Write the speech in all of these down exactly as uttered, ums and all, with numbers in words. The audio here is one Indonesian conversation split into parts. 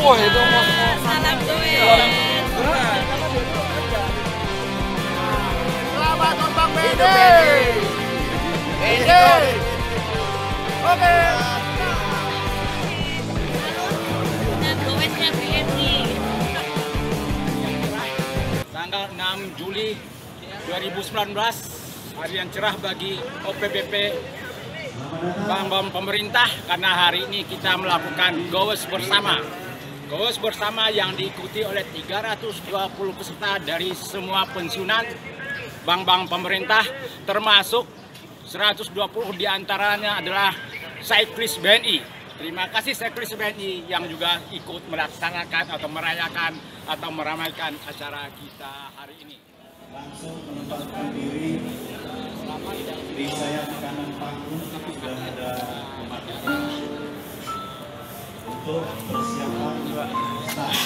Wah, itu mau Salam duit. Selamat Bang Bede. Bede. Oke. Dan gowesnya B N I. Tanggal enam Juli dua ribu sembilan belas, hari yang cerah bagi O P B P Bank-bank pemerintah, karena hari ini kita melakukan gowes bersama. Gowes bersama yang diikuti oleh tiga ratus dua puluh peserta dari semua pensiunan bank-bank pemerintah, termasuk seratus dua puluh diantaranya adalah Cyclist B N I. Terima kasih Cyclist B N I yang juga ikut melaksanakan atau merayakan atau meramaikan acara kita hari ini. Langsung menempatkan diri di sayap kanan panggung sudah ada pemakaman untuk persiapan start.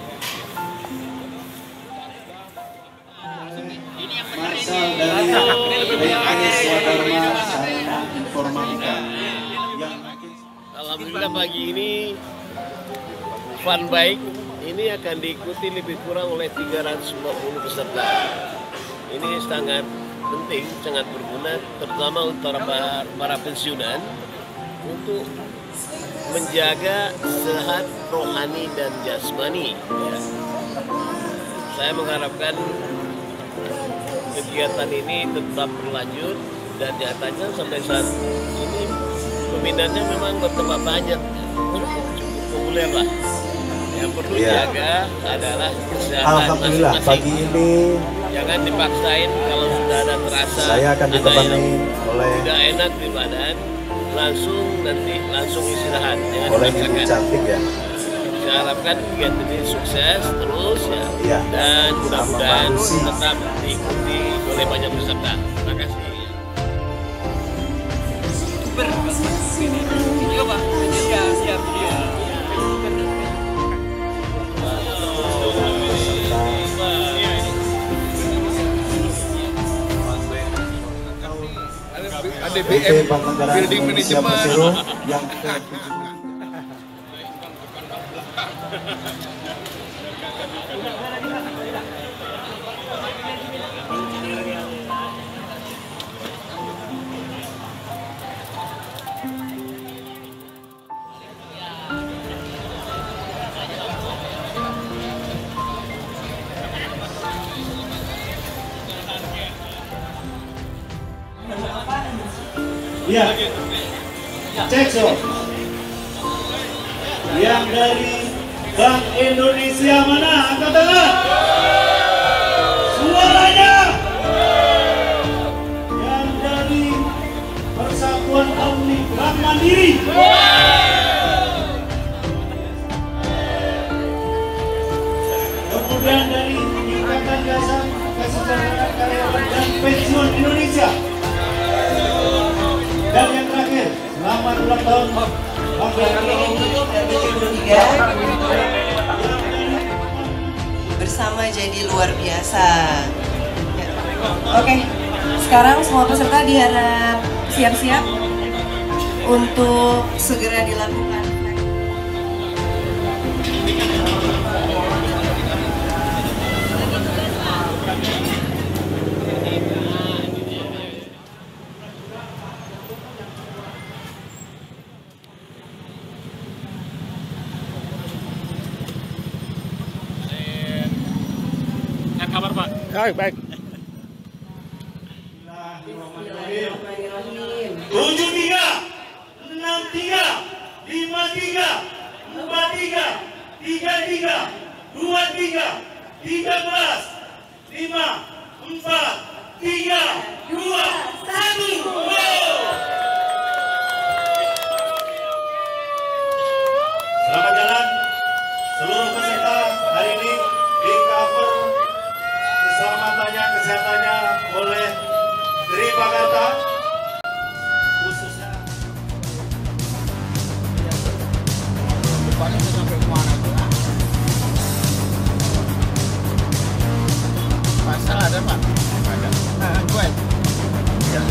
Marsal dari B K S Swadharma Sarana Informatika yang alhamdulillah pagi ini fun bike ini akan diikuti lebih kurang oleh tiga ratus lima puluh peserta. Ini sangat penting, sangat berguna, terutama untuk para, para pensiunan untuk menjaga sehat rohani dan jasmani. Ya. Saya mengharapkan kegiatan ini tetap berlanjut dan nyatanya sampai saat ini peminatnya memang bertambah banyak, cukup populer lah. Yang perlu ya. dijaga adalah kesehatan Alhamdulillah masing-masing. pagi ini Jangan dipaksain kalau sudah ada terasa saya akan ada ditemani yang oleh tidak enak di badan, langsung nanti langsung istirahat, jangan oleh ibu dipaksakan. cantik ya. Saya harapkan kegiatan ini sukses terus ya, Iya. dan mudah-mudahan Sama Mbak Lucy. tetap diikuti oleh banyak peserta. Terima kasih. Video Pak, ya, siap video. ada B P T M Bank Negara Building Indonesia Management. Persero yang ke tujuh. Iya, cek so. Yang dari Bank Indonesia mana? Angkat tangan. Suaranya. Yang dari Persatuan Alumni Bank Mandiri. Kemudian dari Ikatan Jasa Kesejahteraan Karyawan dan Pensiun Indonesia. Dan yang terakhir, selamat ulang tahun Bang bersama jadi luar biasa. Ya. Oke, sekarang semua peserta diharap siap-siap untuk segera dilakukan. Kabar Pak? Baik, baik. tujuh tiga, enam tiga, lima tiga, empat tiga, tiga tiga, dua tiga, tiga belas, lima, empat, tiga, dua, satu. Selamat jalan seluruh peserta hari ini di cover keselamatannya, kesehatannya oleh Tripagarta khususnya. Depannya udah sampai kemana tuh? Pasal ada Pak? Ada. Nah, gue. Ya.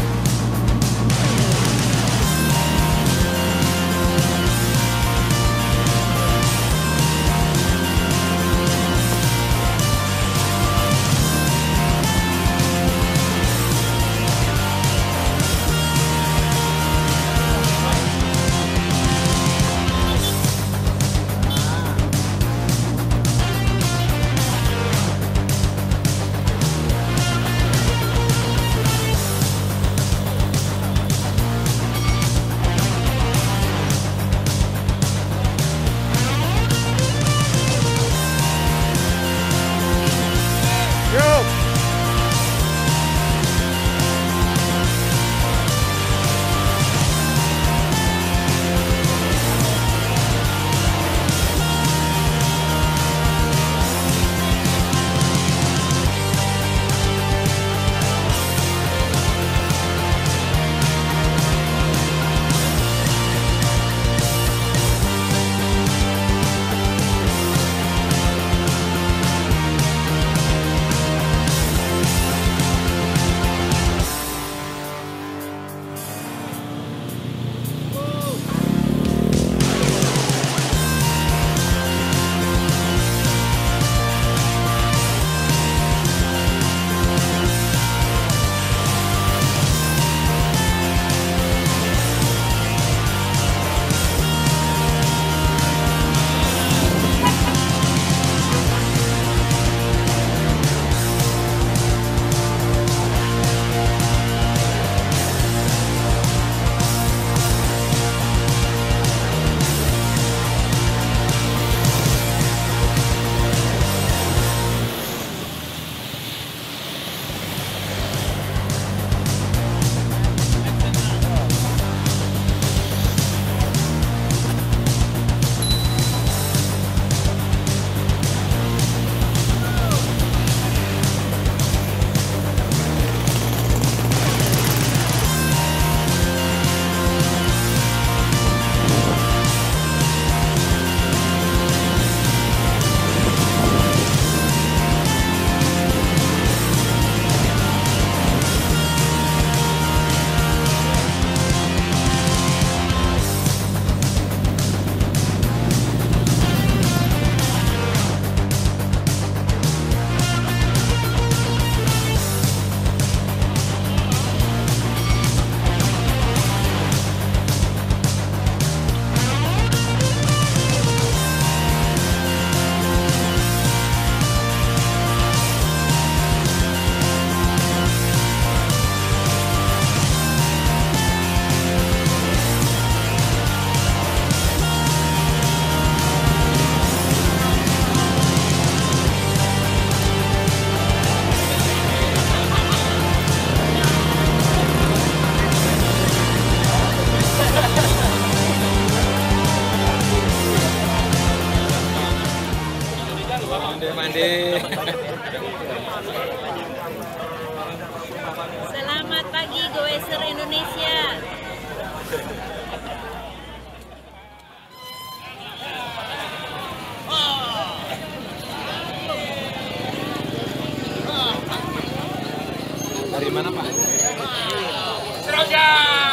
Dari mana Pak? Seroja.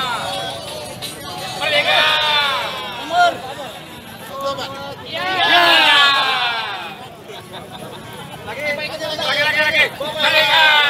Merdeka. Umur. Ya. Lagi, lagi, lagi, lagi. Merdeka.